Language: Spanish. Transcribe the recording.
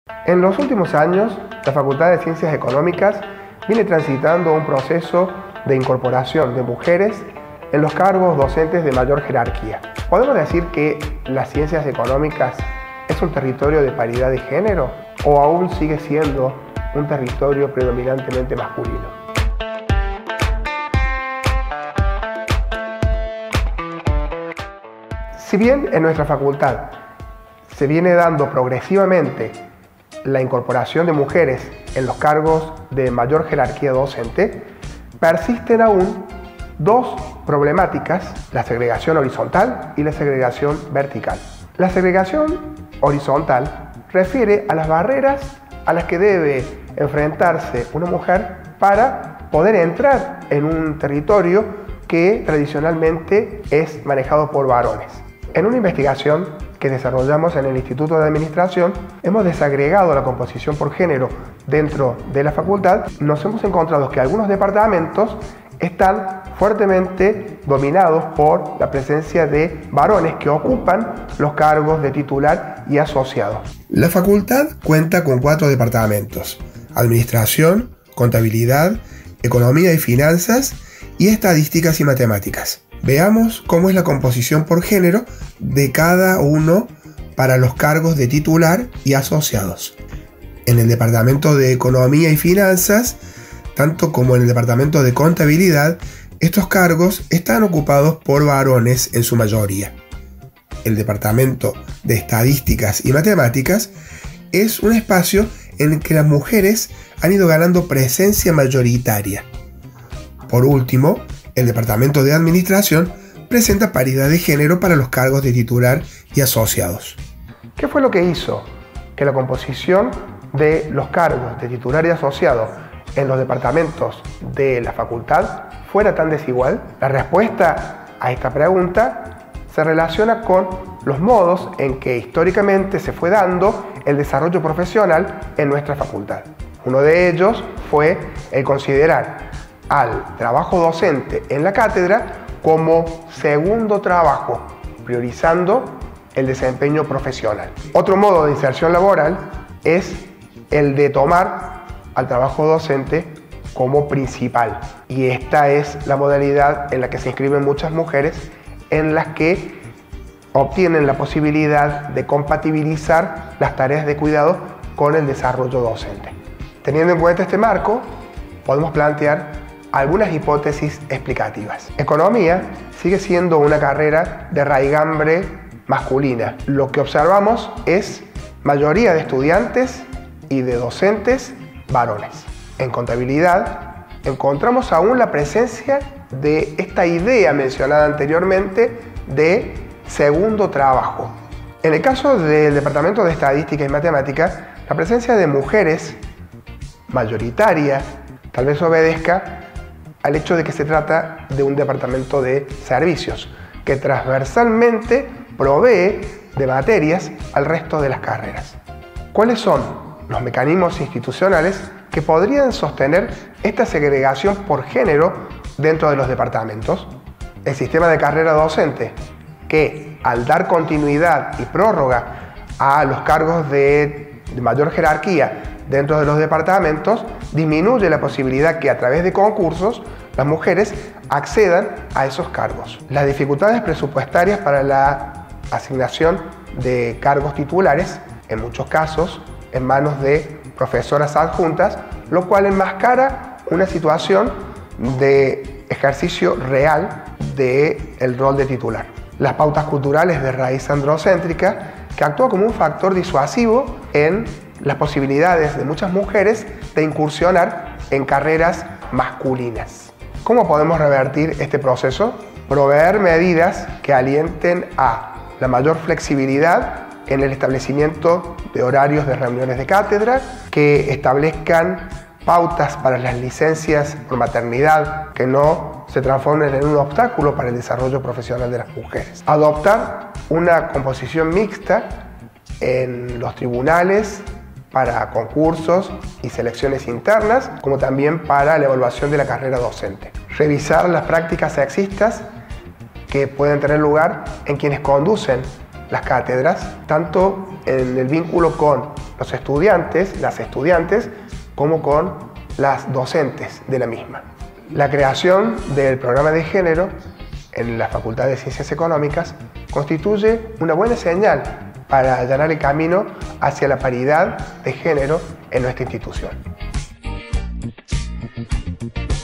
En los últimos años, la Facultad de Ciencias Económicas viene transitando un proceso de incorporación de mujeres en los cargos docentes de mayor jerarquía. ¿Podemos decir que las ciencias económicas es un territorio de paridad de género o aún sigue siendo un territorio predominantemente masculino? Si bien en nuestra facultad se viene dando progresivamente la incorporación de mujeres en los cargos de mayor jerarquía docente, persisten aún dos problemáticas: la segregación horizontal y la segregación vertical. La segregación horizontal refiere a las barreras a las que debe enfrentarse una mujer para poder entrar en un territorio que tradicionalmente es manejado por varones. En una investigación que desarrollamos en el Instituto de Administración, hemos desagregado la composición por género dentro de la facultad. Nos hemos encontrado que algunos departamentos están fuertemente dominados por la presencia de varones que ocupan los cargos de titular y asociado. La facultad cuenta con 4 departamentos: Administración, Contabilidad, Economía y Finanzas y Estadísticas y Matemáticas. Veamos cómo es la composición por género de cada uno para los cargos de titular y asociados. En el departamento de Economía y Finanzas, tanto como en el departamento de Contabilidad, estos cargos están ocupados por varones en su mayoría. El departamento de Estadísticas y Matemáticas es un espacio en el que las mujeres han ido ganando presencia mayoritaria. Por último, el departamento de Administración presenta paridad de género para los cargos de titular y asociados. ¿Qué fue lo que hizo que la composición de los cargos de titular y asociado en los departamentos de la facultad fuera tan desigual? La respuesta a esta pregunta se relaciona con los modos en que históricamente se fue dando el desarrollo profesional en nuestra facultad. Uno de ellos fue el considerar al trabajo docente en la cátedra como segundo trabajo, priorizando el desempeño profesional. Otro modo de inserción laboral es el de tomar al trabajo docente como principal, y esta es la modalidad en la que se inscriben muchas mujeres, en las que obtienen la posibilidad de compatibilizar las tareas de cuidado con el desarrollo docente. Teniendo en cuenta este marco, podemos plantear algunas hipótesis explicativas. Economía sigue siendo una carrera de raigambre masculina. Lo que observamos es mayoría de estudiantes y de docentes varones. En contabilidad encontramos aún la presencia de esta idea mencionada anteriormente de segundo trabajo. En el caso del departamento de Estadística y Matemática, la presencia de mujeres mayoritaria tal vez obedezca al hecho de que se trata de un departamento de servicios que transversalmente provee de materias al resto de las carreras. ¿Cuáles son los mecanismos institucionales que podrían sostener esta segregación por género dentro de los departamentos? El sistema de carrera docente, que al dar continuidad y prórroga a los cargos de mayor jerarquía dentro de los departamentos, disminuye la posibilidad que a través de concursos las mujeres accedan a esos cargos. Las dificultades presupuestarias para la asignación de cargos titulares, en muchos casos en manos de profesoras adjuntas, lo cual enmascara una situación de ejercicio real del rol de titular. Las pautas culturales de raíz androcéntrica, que actúa como un factor disuasivo en las posibilidades de muchas mujeres de incursionar en carreras masculinas. ¿Cómo podemos revertir este proceso? Proveer medidas que alienten a la mayor flexibilidad en el establecimiento de horarios de reuniones de cátedra, que establezcan pautas para las licencias por maternidad que no se transformen en un obstáculo para el desarrollo profesional de las mujeres. Adoptar una composición mixta en los tribunales para concursos y selecciones internas, como también para la evaluación de la carrera docente. Revisar las prácticas sexistas que pueden tener lugar en quienes conducen las cátedras, tanto en el vínculo con los estudiantes, las estudiantes, como con las docentes de la misma. La creación del programa de género en la Facultad de Ciencias Económicas constituye una buena señal para allanar el camino hacia la paridad de género en nuestra institución.